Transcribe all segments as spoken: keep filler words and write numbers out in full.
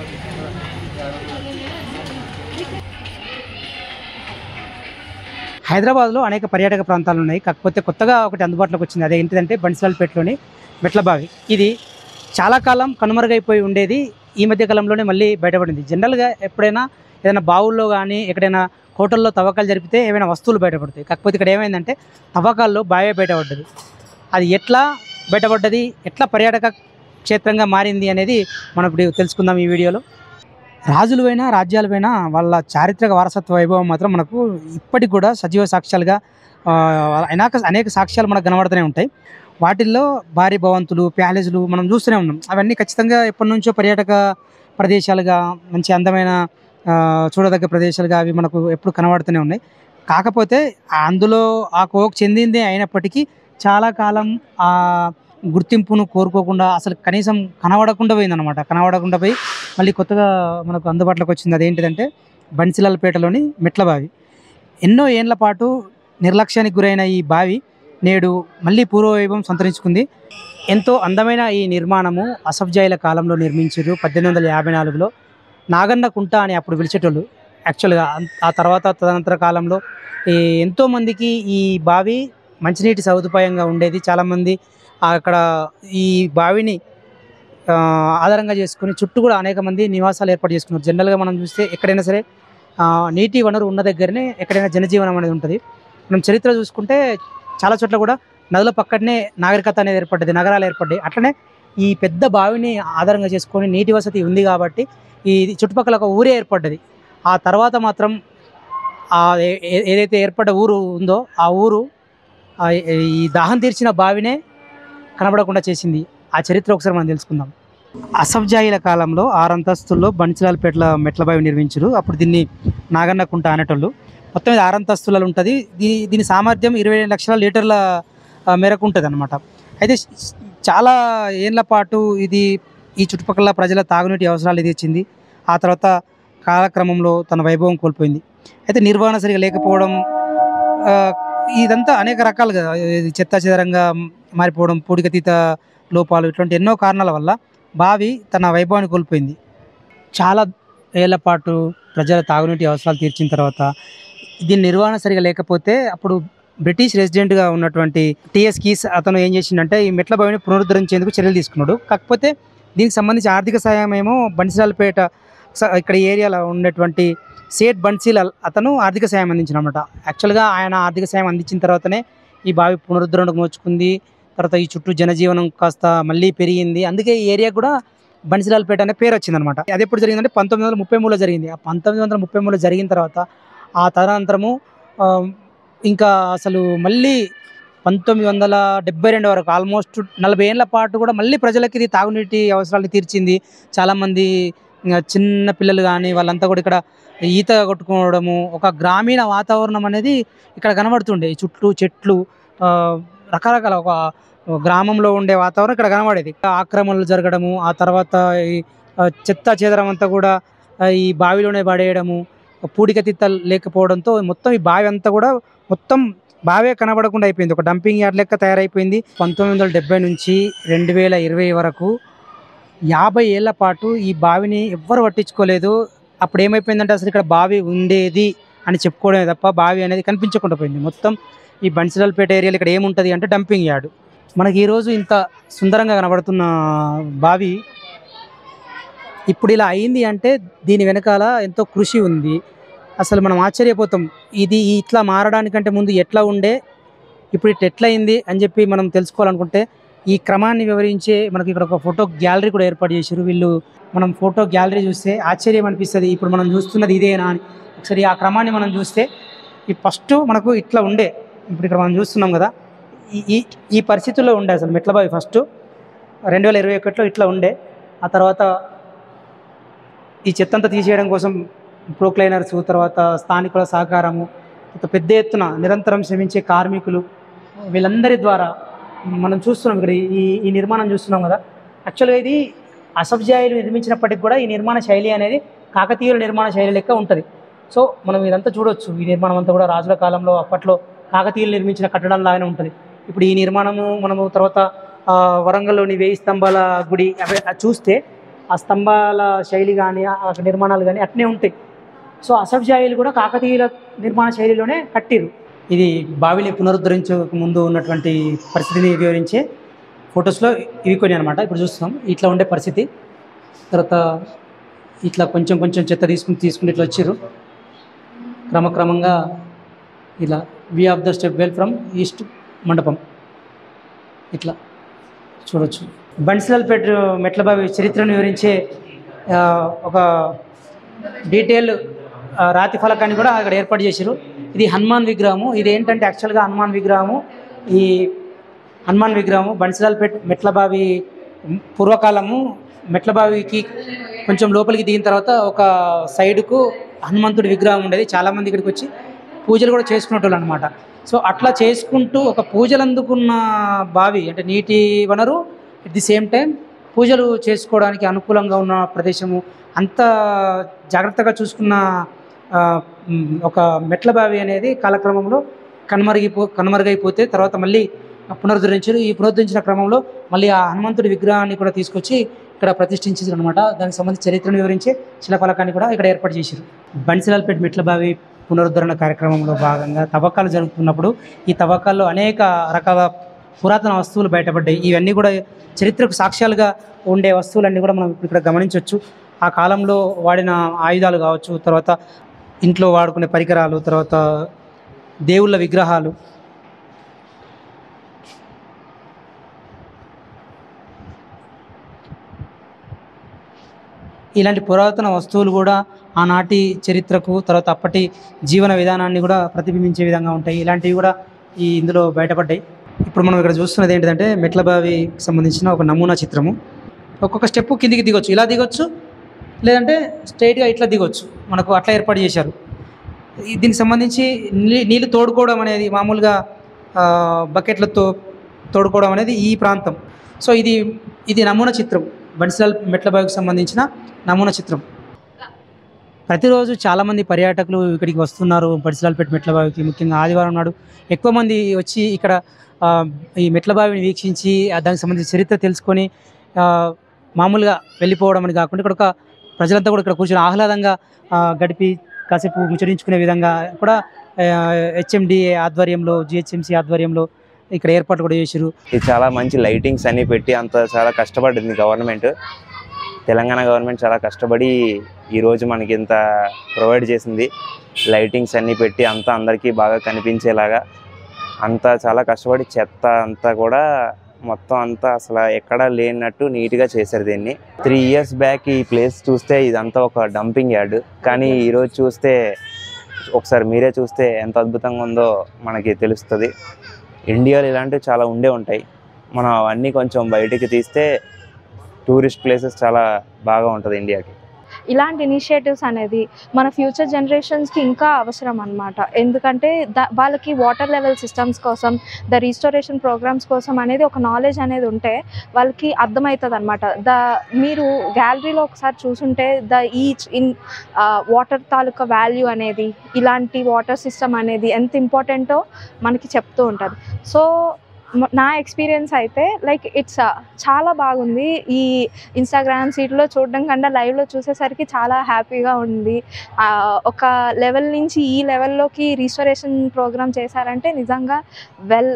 హైదరాబాద్లో అనేక పర్యాటక ప్రాంతాలు ఉన్నాయి. కాకపోతే కొత్తగా ఒకటి అందుబాటులోకి వచ్చింది. అదే ఏంటిదంటే బన్సిలాల్పేటలోని మెట్ల బావి. ఇది చాలా కాలం కనుమరుగైపోయి ఉండేది. ఈ మధ్య కాలంలోనే మళ్ళీ బయటపడింది. జనరల్గా ఎప్పుడైనా ఏదైనా బావుల్లో కానీ ఎక్కడైనా హోటల్లో తవ్వకాలు జరిపితే ఏమైనా వస్తువులు బయటపడతాయి. కాకపోతే ఇక్కడ ఏమైందంటే తవ్వకాల్లో బావే బయటపడ్డది. అది ఎట్లా బయటపడ్డది, ఎట్లా పర్యాటక క్షేత్రంగా మారింది అనేది మనం ఇప్పుడు తెలుసుకుందాం ఈ వీడియోలో. రాజులపైన రాజ్యాలపైన వాళ్ళ చారిత్రక వారసత్వ వైభవం మాత్రం మనకు ఇప్పటికి కూడా సజీవ సాక్ష్యాలుగా అనేక అనేక సాక్ష్యాలు మనకు కనబడుతూనే ఉంటాయి. వాటిల్లో భారీ భవంతులు, ప్యాలెస్లు మనం చూస్తూనే ఉన్నాం. అవన్నీ ఖచ్చితంగా ఎప్పటి నుంచో పర్యాటక ప్రదేశాలుగా, మంచి అందమైన చూడదగ్గ ప్రదేశాలుగా అవి మనకు ఎప్పుడు కనబడుతూనే ఉన్నాయి. కాకపోతే అందులో ఆ కోవకు చెందిందే అయినప్పటికీ చాలా కాలం ఆ గుర్తింపును కోరుకోకుండా అసలు కనీసం కనబడకుండా పోయిందనమాట. కనబడకుండా పోయి మళ్ళీ కొత్తగా మనకు అందుబాటులోకి వచ్చింది. అదేంటిదంటే బన్సిలాల్పేటలోని మెట్ల బావి. ఎన్నో ఏళ్ల పాటు నిర్లక్ష్యానికి గురైన ఈ బావి నేడు మళ్ళీ పూర్వవైభవం సంతరించుకుంది. ఎంతో అందమైన ఈ నిర్మాణము అసఫ్జాయిల కాలంలో నిర్మించారు. పద్దెనిమిది వందల యాభై నాలుగులో నాగన్న కుంట అని అప్పుడు పిలిచేటోళ్ళు. యాక్చువల్గా ఆ తర్వాత తదనంతర కాలంలో ఈ ఎంతోమందికి ఈ బావి మంచినీటి సదుపాయంగా ఉండేది. చాలామంది అక్కడ ఈ బావిని ఆధారంగా చేసుకుని చుట్టూ కూడా అనేక మంది నివాసాలు ఏర్పాటు చేసుకున్నారు. జనరల్గా మనం చూస్తే ఎక్కడైనా సరే నీటి వనరు ఉన్న దగ్గరనే ఎక్కడైనా జనజీవనం అనేది ఉంటుంది. మనం చరిత్ర చూసుకుంటే చాలా చోట్ల కూడా నదుల పక్కనే నాగరికత అనేది ఏర్పడ్డది, నగరాలు ఏర్పడ్డాయి. అట్లనే ఈ పెద్ద బావిని ఆధారంగా చేసుకొని నీటి వసతి ఉంది కాబట్టి ఈ చుట్టుపక్కల ఒక ఊరే ఏర్పడ్డది. ఆ తర్వాత మాత్రం ఏదైతే ఏర్పడ్డ ఊరు ఉందో ఆ ఊరు ఈ దాహం తీర్చిన బావినే కనబడకుండా చేసింది. ఆ చరిత్ర ఒకసారి మనం తెలుసుకుందాం. అసఫ్జాయిల కాలంలో ఆరు అంతస్తుల్లో బన్సిలాల్పేటల మెట్ల బావి నిర్మించారు. అప్పుడు దీన్ని నాగన్న కుంట అనేటోళ్ళు. మొత్తం ఇది ఆరు అంతస్తులలో ఉంటుంది. దీ దీని సామర్థ్యం ఇరవై లక్షల లీటర్ల మేరకు ఉంటుంది అన్నమాట. అయితే చాలా ఏళ్ల పాటు ఇది ఈ చుట్టుపక్కల ప్రజల తాగునీటి అవసరాలు తీర్చింది. ఆ తర్వాత కాలక్రమంలో తన వైభవం కోల్పోయింది. అయితే నిర్వహణ సరిగా లేకపోవడం, ఇదంతా అనేక రకాలుగా చెత్త చెదరంగా మారిపోవడం, పూడికతీత లోపాలు, ఇట్లాంటి ఎన్నో కారణాల వల్ల బావి తన వైభవాన్ని కోల్పోయింది. చాలా ఏళ్ల పాటు ప్రజల తాగునీటి అవసరాలు తీర్చిన తర్వాత దీని నిర్వహణ సరిగా లేకపోతే అప్పుడు బ్రిటిష్ రెసిడెంట్గా ఉన్నటువంటి టిఎస్ కీస్ అతను ఏం చేసిండంటే ఈ మెట్ల బావిని పునరుద్ధరించేందుకు చర్యలు తీసుకున్నాడు. కాకపోతే దీనికి సంబంధించి ఆర్థిక సహాయం ఏమో బన్సిలాల్పేట ఇక్కడ ఏరియాలో ఉన్నటువంటి సేట్ బన్సిలాల్ అతను ఆర్థిక సాయం అందించిన అనమాట. యాక్చువల్గా ఆయన ఆర్థిక సాయం అందించిన తర్వాతనే ఈ బావి పునరుద్ధరణకు నోచుకుంది. తర్వాత ఈ చుట్టూ జనజీవనం కాస్త మళ్ళీ పెరిగింది. అందుకే ఈ ఏరియా కూడా బన్సిలాల్పేట అనే పేరు వచ్చిందనమాట. అది ఎప్పుడు జరిగిందంటే పంతొమ్మిది వందల ముప్పై మూడులో జరిగింది. ఆ పంతొమ్మిది వందల ముప్పై మూడులో జరిగిన తర్వాత ఆ తదనంతరము ఇంకా అసలు మళ్ళీ పంతొమ్మిది వందల డెబ్బై రెండు వరకు ఆల్మోస్ట్ నలభై ఏళ్ళ పాటు కూడా మళ్ళీ ప్రజలకి ఇది తాగునీటి అవసరాలు తీర్చింది. చాలామంది చిన్న పిల్లలు కానీ వాళ్ళంతా కూడా ఇక్కడ ఈత కొట్టుకోవడము, ఒక గ్రామీణ వాతావరణం అనేది ఇక్కడ కనబడుతుండే. చుట్టూ చెట్లు, రకరకాల ఒక గ్రామంలో ఉండే వాతావరణం ఇక్కడ కనబడేది. ఆక్రమణలు జరగడము, ఆ తర్వాత ఈ చెత్త చెదరం అంతా కూడా ఈ బావిలోనే పడేయడము, పూడికతీత లేకపోవడంతో మొత్తం ఈ బావి అంతా కూడా మొత్తం బావే కనబడకుండా అయిపోయింది. ఒక డంపింగ్ యార్డ్ లెక్క తయారైపోయింది. పంతొమ్మిది వందల డెబ్బై నుంచి రెండు వేల ఇరవై వరకు యాభై ఏళ్ల పాటు ఈ బావిని ఎవ్వరు పట్టించుకోలేదు. అప్పుడు ఏమైపోయిందంటే అసలు ఇక్కడ బావి ఉండేది అని చెప్పుకోవడమే తప్ప బావి అనేది కనిపించకుండా పోయింది. మొత్తం ఈ బన్సిలాల్పేట ఏరియాలో ఇక్కడ ఏముంటుంది అంటే డంపింగ్ యార్డు. మనకి ఈరోజు ఇంత సుందరంగా కనబడుతున్న బావి ఇప్పుడు ఇలా అయింది అంటే దీని వెనకాల ఎంతో కృషి ఉంది. అసలు మనం ఆశ్చర్యపోతాం. ఇది ఇట్లా మారడానికంటే ముందు ఎట్లా ఉండే, ఇప్పుడు ఇట్లా ఎట్లా అయింది అని చెప్పి మనం తెలుసుకోవాలనుకుంటే ఈ క్రమాన్ని వివరించే మనకి ఇక్కడ ఒక ఫోటో గ్యాలరీ కూడా ఏర్పాటు చేశారు వీళ్ళు. మనం ఫోటో గ్యాలరీ చూస్తే ఆశ్చర్యం అనిపిస్తుంది. ఇప్పుడు మనం చూస్తున్నది ఇదేనా అని. ఒకసారి ఆ క్రమాన్ని మనం చూస్తే ఈ ఫస్ట్ మనకు ఇట్లా ఉండే, ఇప్పుడు ఇక్కడ మనం చూస్తున్నాం కదా, ఈ ఈ పరిస్థితుల్లో ఉండే అసలు మెట్ల బావి ఫస్ట్ రెండు వేల ఇరవై ఒకటిలో ఇట్లా ఉండే. ఆ తర్వాత ఈ చెత్తంతా తీసేయడం కోసం ప్రోక్లైనర్స్, తర్వాత స్థానికుల సహకారము, పెద్ద ఎత్తున నిరంతరం శ్రమించే కార్మికులు, వీళ్ళందరి ద్వారా మనం చూస్తున్నాం ఇక్కడ ఈ ఈ నిర్మాణం చూస్తున్నాం కదా. యాక్చువల్గా ఇది అసఫ్జాయిలు నిర్మించినప్పటికి కూడా ఈ నిర్మాణ శైలి అనేది కాకతీయుల నిర్మాణ శైలి లెక్క ఉంటుంది. సో మనం ఇదంతా చూడవచ్చు. ఈ నిర్మాణం అంతా కూడా రాజుల కాలంలో అప్పట్లో కాకతీయులు నిర్మించిన కట్టడం లాగానే ఉంటుంది. ఇప్పుడు ఈ నిర్మాణము మనము తర్వాత వరంగల్లోని వేయి స్తంభాల గుడి అవి చూస్తే ఆ స్తంభాల శైలి కానీ ఆ నిర్మాణాలు కానీ అట్నే ఉంటాయి. సో అసఫ్జాయిలు కూడా కాకతీయుల నిర్మాణ శైలిలోనే కట్టిరు. ఇది బావిని పునరుద్ధరించక ముందు ఉన్నటువంటి పరిస్థితిని వివరించే ఫొటోస్లో ఇవి కొన్ని అనమాట. ఇప్పుడు చూస్తున్నాం ఇట్లా ఉండే పరిస్థితి. తర్వాత ఇట్లా కొంచెం కొంచెం చెత్త తీసుకుని తీసుకుని ఇట్లా వచ్చారు. క్రమక్రమంగా ఇలా view of the stepwell from east మండపం ఇట్లా చూడొచ్చు. బన్సిలాల్పేట మెట్లబావి చరిత్రను వివరించే ఒక డీటెయిల్ రాతి ఫలకాన్ని కూడా అక్కడ ఏర్పాటు చేశారు. ఇది హనుమాన్ విగ్రహము. ఇది ఏంటంటే యాక్చువల్గా హనుమాన్ విగ్రహము. ఈ హనుమాన్ విగ్రహము బన్సిలాల్పేట మెట్లబావి పూర్వకాలము మెట్లబావికి కొంచెం లోపలికి దిగిన తర్వాత ఒక సైడ్కు హనుమంతుడి విగ్రహం ఉండేది. చాలామంది ఇక్కడికి వచ్చి పూజలు కూడా చేసుకునేటోళ్ళు అనమాట. సో అట్లా చేసుకుంటూ ఒక పూజలు అందుకున్న బావి అంటే నీటి వనరు, ఎట్ ది సేమ్ టైం పూజలు చేసుకోవడానికి అనుకూలంగా ఉన్న ప్రదేశము, అంత జాగ్రత్తగా చూసుకున్న ఒక మెట్ల బావి అనేది కాలక్రమంలో కనుమరుగిపో కనుమరుగైపోతే తర్వాత మళ్ళీ పునరుద్ధరించారు. ఈ పునరుద్ధరించిన క్రమంలో మళ్ళీ ఆ హనుమంతుడి విగ్రహాన్ని కూడా తీసుకొచ్చి ఇక్కడ ప్రతిష్ఠించారు అనమాట. దానికి సంబంధించి చరిత్రను వివరించే శిలాఫలకాన్ని కూడా ఇక్కడ ఏర్పాటు చేశారు. బన్సిలాల్పేట మెట్ల బావి పునరుద్ధరణ కార్యక్రమంలో భాగంగా తవ్వకాలు జరుగుతున్నప్పుడు ఈ తవ్వకాల్లో అనేక రకాల పురాతన వస్తువులు బయటపడ్డాయి. ఇవన్నీ కూడా చరిత్రకు సాక్ష్యాలుగా ఉండే వస్తువులన్నీ కూడా మనం ఇక్కడ గమనించవచ్చు. ఆ కాలంలో వాడిన ఆయుధాలు కావచ్చు, తర్వాత ఇంట్లో వాడుకునే పరికరాలు, తర్వాత దేవుళ్ళ విగ్రహాలు, ఇలాంటి పురాతన వస్తువులు కూడా ఆనాటి చరిత్రకు తర్వాత అప్పటి జీవన విధానాన్ని కూడా ప్రతిబింబించే విధంగా ఉంటాయి. ఇలాంటివి కూడా ఈ ఇందులో బయటపడ్డాయి. ఇప్పుడు మనం ఇక్కడ చూస్తున్నది ఏంటంటే మెట్లబావికి సంబంధించిన ఒక నమూనా చిత్రము. ఒక్కొక్క స్టెప్ కిందికి దిగొచ్చు, ఇలా దిగొచ్చు, లేదంటే స్ట్రైట్గా ఇట్లా దిగొచ్చు. మనకు అట్లా ఏర్పాటు చేశారు. దీనికి సంబంధించి నీ నీళ్ళు తోడుకోవడం అనేది మామూలుగా బకెట్లతో తోడుకోవడం అనేది ఈ ప్రాంతం. సో ఇది ఇది నమూనా చిత్రం, బన్సిలాల్ మెట్లబావికి సంబంధించిన నమూనా చిత్రం. ప్రతిరోజు చాలామంది పర్యాటకులు ఇక్కడికి వస్తున్నారు బన్సిలాల్పేట మెట్లబావికి. ముఖ్యంగా ఆదివారం నాడు ఎక్కువ మంది వచ్చి ఇక్కడ ఈ మెట్లబావిని వీక్షించి దానికి సంబంధించిన చరిత్ర తెలుసుకొని మామూలుగా వెళ్ళిపోవడం అని కాకుండా ఇక్కడ ఒక ప్రజలంతా కూడా ఇక్కడ కూర్చొని ఆహ్లాదంగా గడిపి కాసేపు ముచ్చరించుకునే విధంగా కూడా హెచ్ఎండిఏ ఆధ్వర్యంలో, జిహెచ్ఎంసీ ఆధ్వర్యంలో ఇక్కడ ఏర్పాటు కూడా చేశారు. ఇది చాలా మంచి లైటింగ్స్ అన్ని పెట్టి అంత చాలా కష్టపడింది గవర్నమెంట్. తెలంగాణ గవర్నమెంట్ చాలా కష్టపడి ఈరోజు మనకి ఇంత ప్రొవైడ్ చేసింది. లైటింగ్స్ అన్నీ పెట్టి అంతా అందరికీ బాగా కనిపించేలాగా అంతా చాలా కష్టపడి చెత్త అంతా కూడా మొత్తం అంతా అసలు ఎక్కడా లేనట్టు నీట్గా చేశారు దీన్ని. త్రీ ఇయర్స్ బ్యాక్ ఈ ప్లేస్ చూస్తే ఇదంతా ఒక డంపింగ్ యార్డ్, కానీ ఈరోజు చూస్తే ఒకసారి మీరే చూస్తే ఎంత అద్భుతంగా ఉందో మనకి తెలుస్తుంది. ఇండియాలో ఇలాంటివి చాలా ఉండే ఉంటాయి. మనం అవన్నీ కొంచెం బయటికి తీస్తే టూరిస్ట్ ప్లేసెస్ చాలా బాగా ఉంటుంది ఇండియాకి. ఇలాంటి ఇనిషియేటివ్స్ అనేది మన ఫ్యూచర్ జనరేషన్స్కి ఇంకా అవసరం అన్నమాట. ఎందుకంటే ద వాళ్ళకి వాటర్ లెవెల్ సిస్టమ్స్ కోసం, ద రీస్టోరేషన్ ప్రోగ్రామ్స్ కోసం అనేది ఒక నాలెడ్జ్ అనేది ఉంటే వాళ్ళకి అర్థమవుతుంది అనమాట. ద మీరు గ్యాలరీలో ఒకసారి చూసుంటే ద ఈచ్ ఇన్ వాటర్ తాలూకా వాల్యూ అనేది, ఇలాంటి వాటర్ సిస్టమ్ అనేది ఎంత ఇంపార్టెంటో మనకి చెప్తూ ఉంటుంది. సో నా ఎక్స్పీరియన్స్ అయితే లైక్ ఇట్స్ చాలా బాగుంది. ఈ ఇన్స్టాగ్రామ్ సీట్లో చూడడం కన్నా లైవ్లో చూసేసరికి చాలా హ్యాపీగా ఉంది. ఒక లెవెల్ నుంచి ఈ లెవెల్లోకి రీస్టోరేషన్ ప్రోగ్రామ్ చేశారంటే నిజంగా వెల్.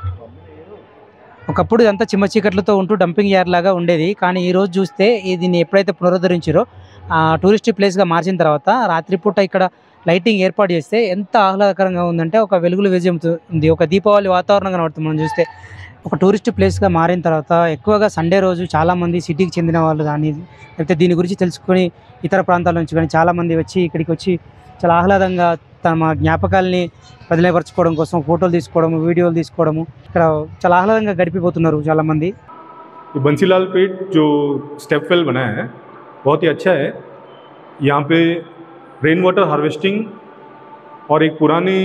ఒకప్పుడు ఇదంతా చిమ్మ చీకట్లతో ఉంటూ డంపింగ్ యార్డ్ లాగా ఉండేది, కానీ ఈరోజు చూస్తే దీన్ని ఎప్పుడైతే పునరుద్ధరించారో టూరిస్ట్ ప్లేస్గా మార్చిన తర్వాత రాత్రిపూట ఇక్కడ లైటింగ్ ఏర్పాటు చేస్తే ఎంత ఆహ్లాదకరంగా ఉందంటే ఒక వెలుగులు విజయం ఉంది, ఒక దీపావళి వాతావరణం కనబడుతుంది. మనం చూస్తే ఒక టూరిస్ట్ ప్లేస్గా మారిన తర్వాత ఎక్కువగా సండే రోజు చాలామంది సిటీకి చెందిన వాళ్ళు కానీ లేకపోతే దీని గురించి తెలుసుకొని ఇతర ప్రాంతాల నుంచి కానీ చాలామంది వచ్చి ఇక్కడికి వచ్చి చాలా ఆహ్లాదంగా తమ జ్ఞాపకాలని బదిలీపరచుకోవడం కోసం ఫోటోలు తీసుకోవడము, వీడియోలు తీసుకోవడము ఇక్కడ చాలా ఆహ్లాదంగా గడిపిపోతున్నారు చాలామంది. बंसीलालपेट जो स्टेप वेल बना है बहुत ही अच्छा है. यहाँ पे रेन वाटर हार्वेस्टिंग और एक पुरानी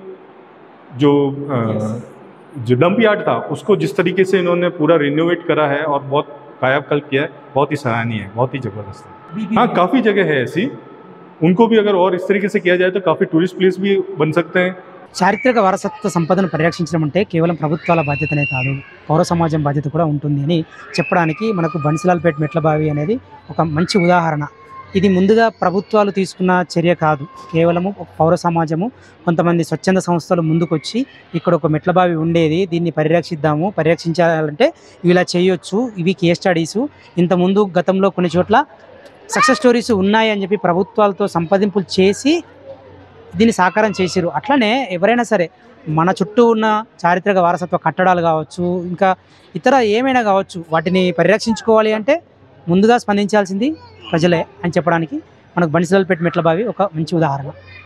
जो जो डंप यार्ड था उसको जिस तरीके से इन्होंने पूरा रिनोवेट करा है और बहुत कायाकल्प किया है, बहुत ही सराहनीय है, बहुत ही ज़बरदस्त है. हाँ, काफ़ी जगह है ऐसी, उनको भी अगर और इस तरीके से किया जाए तो काफ़ी टूरिस्ट प्लेस भी बन सकते हैं. చారిత్రక వారసత్వ సంపదను పరిరక్షించడం అంటే కేవలం ప్రభుత్వాల బాధ్యతనే కాదు, పౌర సమాజం బాధ్యత కూడా ఉంటుంది అని చెప్పడానికి మనకు బన్సిలాల్పేట్ మెట్ల బావి అనేది ఒక మంచి ఉదాహరణ. ఇది ముందుగా ప్రభుత్వాలు తీసుకున్న చర్య కాదు, కేవలము ఒక పౌర సమాజము, కొంతమంది స్వచ్ఛంద సంస్థలు ముందుకొచ్చి ఇక్కడ ఒక మెట్ల బావి ఉండేది, దీన్ని పరిరక్షిద్దాము, పరిరక్షించాలంటే ఇవి ఇలా చేయొచ్చు, ఇవి కేస్ స్టడీసు, ఇంతకుముందు గతంలో కొన్ని చోట్ల సక్సెస్ స్టోరీస్ ఉన్నాయి అని చెప్పి ప్రభుత్వాలతో సంప్రదింపులు చేసి దీన్ని సాకారం చేసిరు. అట్లనే ఎవరైనా సరే మన చుట్టూ ఉన్న చారిత్రక వారసత్వ కట్టడాలు కావచ్చు, ఇంకా ఇతర ఏమైనా కావచ్చు, వాటిని పరిరక్షించుకోవాలి అంటే ముందుగా స్పందించాల్సింది ప్రజలే అని చెప్పడానికి మనకు బన్సిలాల్పేట్ మెట్ల బావి ఒక మంచి ఉదాహరణ.